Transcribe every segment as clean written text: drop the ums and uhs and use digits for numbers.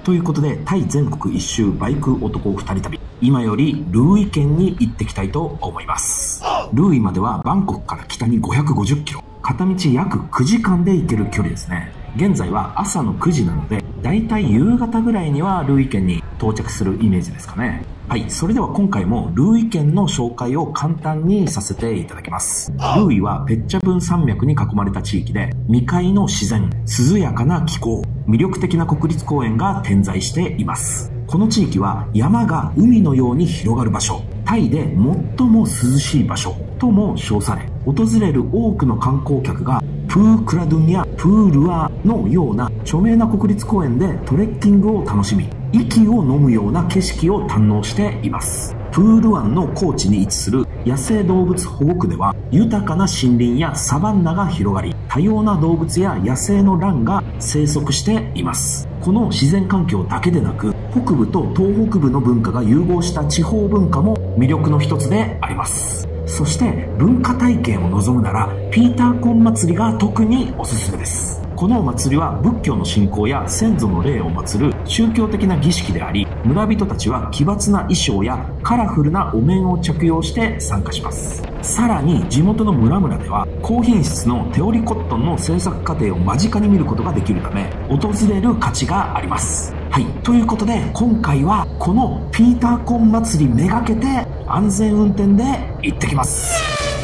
ということで、タイ全国一周バイク男2人旅、今よりルーイ県に行ってきたいと思います。ルーイまではバンコクから北に550キロ、片道約9時間で行ける距離ですね。現在は朝の9時なので、だいたい夕方ぐらいにはルーイ県に到着するイメージですかね。はい、それでは今回もルーイ県の紹介を簡単にさせていただきます。ルーイはペッチャブン山脈に囲まれた地域で、未開の自然、涼やかな気候、魅力的な国立公園が点在しています。この地域は山が海のように広がる場所、タイで最も涼しい場所とも称され、訪れる多くの観光客がプークラドゥンやプールアのような著名な国立公園でトレッキングを楽しみ、息を飲むような景色を堪能しています。プール湾の高地に位置する野生動物保護区では、豊かな森林やサバンナが広がり、多様な動物や野生のランが生息しています。この自然環境だけでなく、北部と東北部の文化が融合した地方文化も魅力の一つであります。そして文化体験を望むなら、ピーターコン祭りが特におすすめです。このお祭りは仏教の信仰や先祖の霊を祀る宗教的な儀式であり、村人たちは奇抜な衣装やカラフルなお面を着用して参加します。さらに地元の村々では高品質の手織りコットンの制作過程を間近に見ることができるため、訪れる価値があります。はい、ということで今回はこのピーターコン祭りめがけて安全運転で行ってきます。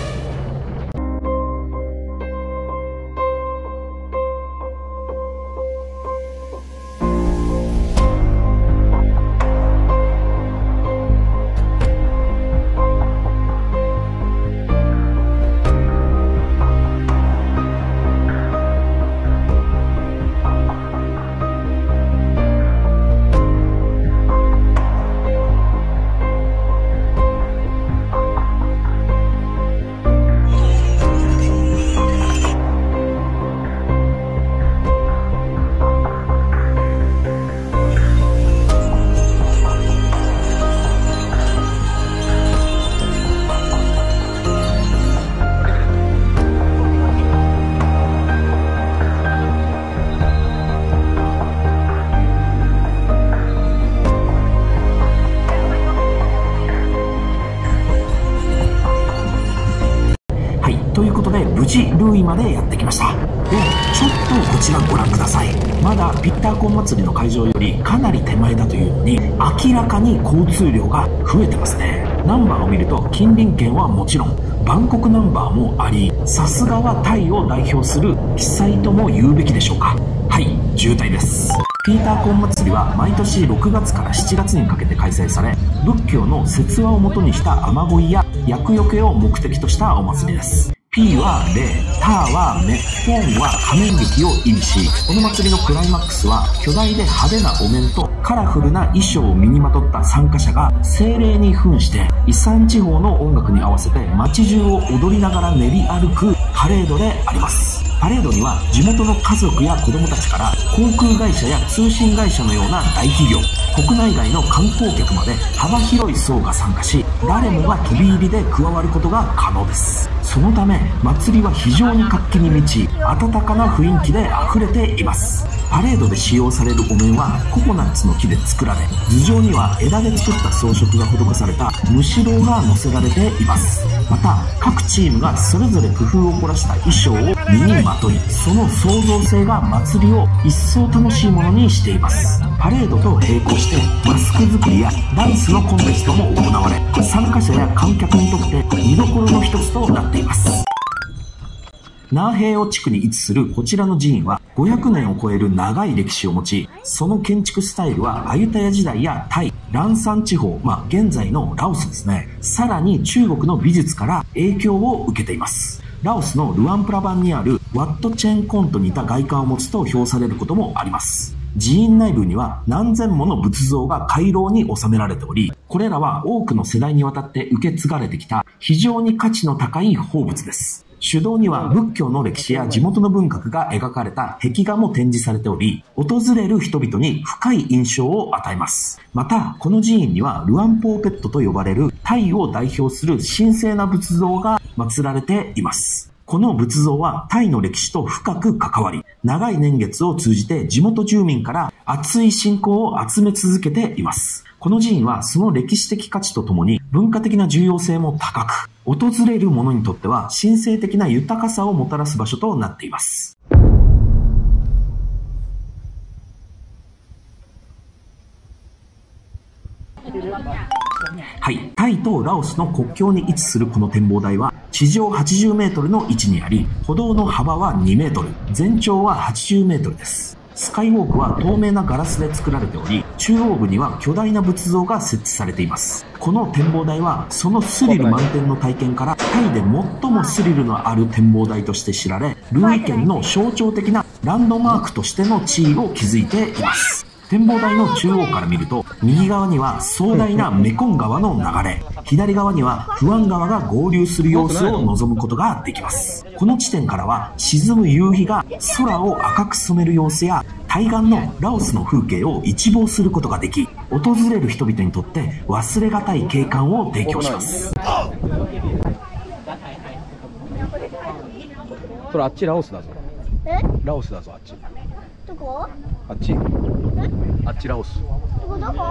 ということで無事ルーイまでやってきました。で、ちょっとこちらご覧ください。まだピッターコン祭りの会場よりかなり手前だというのに、明らかに交通量が増えてますね。ナンバーを見ると近隣県はもちろんバンコクナンバーもあり、さすがはタイを代表する奇祭とも言うべきでしょうか。はい、渋滞です。ピーターコン祭りは毎年6月から7月にかけて開催され、仏教の説話をもとにした雨乞いや厄除けを目的としたお祭りです。P は霊、タは目、ポンは仮面劇を意味し、この祭りのクライマックスは巨大で派手なお面とカラフルな衣装を身にまとった参加者が精霊に扮して伊山地方の音楽に合わせて街中を踊りながら練り歩くパレードであります。パレードには地元の家族や子供たちから航空会社や通信会社のような大企業、国内外の観光客まで幅広い層が参加し、誰もが飛び入りで加わることが可能です。そのため祭りは非常に活気に満ち、温かな雰囲気で溢れています。パレードで使用されるお面はココナッツの木で作られ、頭上には枝で作った装飾が施されたむしろが載せられています。また各チームがそれぞれ工夫を凝らした衣装を身にまとい、その創造性が祭りを一層楽しいものにしています。パレードと並行してマスク作りやダンスのコンテストも行われ、参加者や観客にとって見どころの一つとなっています。ナーヘイオ地区に位置するこちらの寺院は500年を超える長い歴史を持ち、その建築スタイルはアユタヤ時代やタイ、ランサン地方、現在のラオスですね。さらに中国の美術から影響を受けています。ラオスのルアンプラバンにあるワットチェンコンと似た外観を持つと評されることもあります。寺院内部には何千もの仏像が回廊に収められており、これらは多くの世代にわたって受け継がれてきた非常に価値の高い宝物です。主道には仏教の歴史や地元の文学が描かれた壁画も展示されており、訪れる人々に深い印象を与えます。また、この寺院にはルアンポーペットと呼ばれるタイを代表する神聖な仏像が祀られています。 この仏像はタイの歴史と深く関わり、長い年月を通じて地元住民から熱い信仰を集め続けています。この寺院はその歴史的価値とともに文化的な重要性も高く、訪れる者にとっては神聖的な豊かさをもたらす場所となっています。はい、タイとラオスの国境に位置するこの展望台は地上80メートルの位置にあり、歩道の幅は2メートル、全長は80メートルです。スカイウォークは透明なガラスで作られており、中央部には巨大な仏像が設置されています。この展望台はそのスリル満点の体験からタイで最もスリルのある展望台として知られ、ルーイ県の象徴的なランドマークとしての地位を築いています。展望台の中央から見ると、右側には壮大なメコン川の流れ、左側にはフアン川が合流する様子を望むことができます。この地点からは沈む夕日が空を赤く染める様子や対岸のラオスの風景を一望することができ、訪れる人々にとって忘れがたい景観を提供します。 それあっちラオスだぞ。ラオスだぞ、あっち。 どこ？ あっち。あっちラオス。 どこ？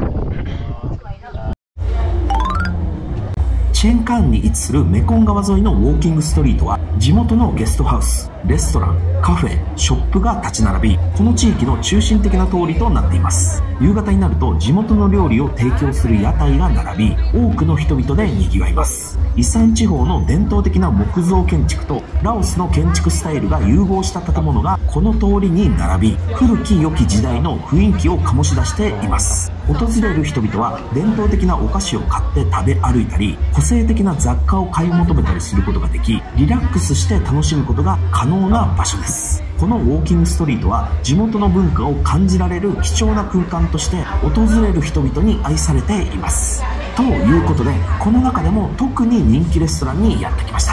チェンカーンに位置するメコン川沿いのウォーキングストリートは地元のゲストハウス、レストラン、カフェ、ショップが立ち並び、この地域の中心的な通りとなっています。夕方になると地元の料理を提供する屋台が並び、多くの人々で賑わいます。イサン地方の伝統的な木造建築とラオスの建築スタイルが融合した建物がこの通りに並び、古き良き時代の雰囲気を醸し出しています。訪れる人々は伝統的なお菓子を買って食べ歩いたり、個性的な雑貨を買い求めたりすることができ、リラックスして楽しむことが可能な場所です。このウォーキングストリートは地元の文化を感じられる貴重な空間として訪れる人々に愛されています。ということで、この中でも特に人気レストランにやってきました。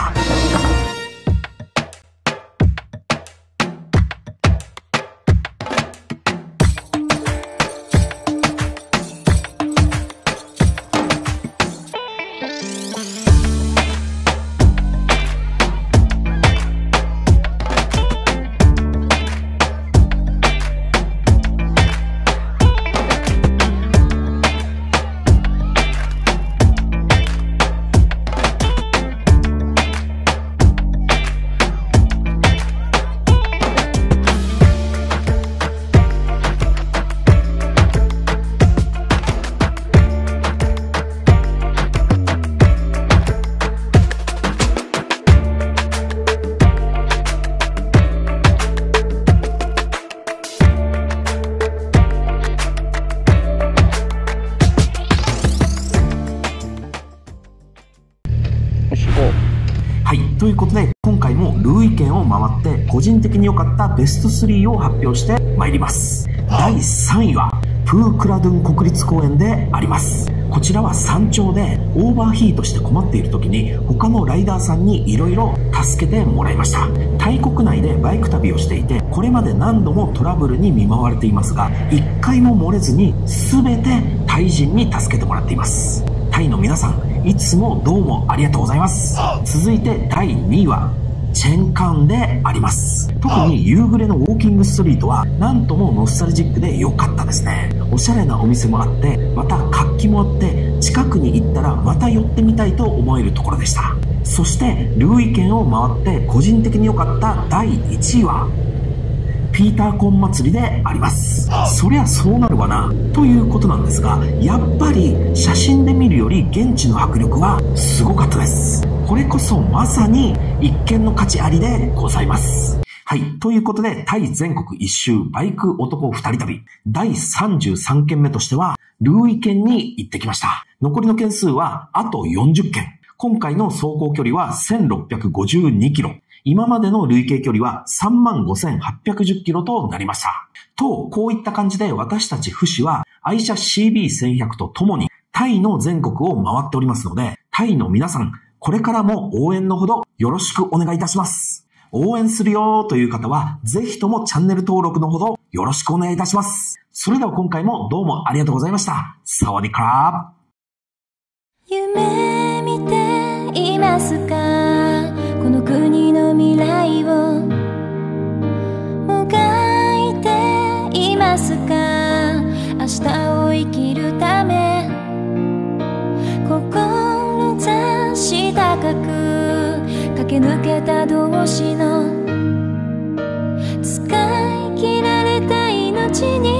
はい、ということで今回もルーイ県を回って個人的に良かったベスト3を発表してまいります。第3位はプークラドゥン国立公園であります。こちらは山頂でオーバーヒートして困っている時に他のライダーさんに色々助けてもらいました。タイ国内でバイク旅をしていて、これまで何度もトラブルに見舞われていますが、一回も漏れずに全てタイ人に助けてもらっています。タイの皆さん、いつもどうもありがとうございます。続いて第2位はチェンカンであります。特に夕暮れのウォーキングストリートはなんともノスタルジックで良かったですね。おしゃれなお店もあって、また活気もあって、近くに行ったらまた寄ってみたいと思えるところでした。そしてルーイ県を回って個人的に良かった第1位はピーターコン祭りであります。そりゃそうなるわなということなんですが、やっぱり写真で見るより現地の迫力はすごかったです。これこそまさに一見の価値ありでございます。はい。ということで、タイ全国一周バイク男二人旅第33件目としてはルーイ県に行ってきました。残りの件数はあと40件。今回の走行距離は1652キロ。今までの累計距離は35,810キロとなりました。と、こういった感じで私たちフシは愛車 CB1100 とともにタイの全国を回っておりますので、タイの皆さん、これからも応援のほどよろしくお願いいたします。応援するよという方は、ぜひともチャンネル登録のほどよろしくお願いいたします。それでは今回もどうもありがとうございました。サワディーカラー。 夢見ていますか、この国のけ抜けた同士の使い切られた命に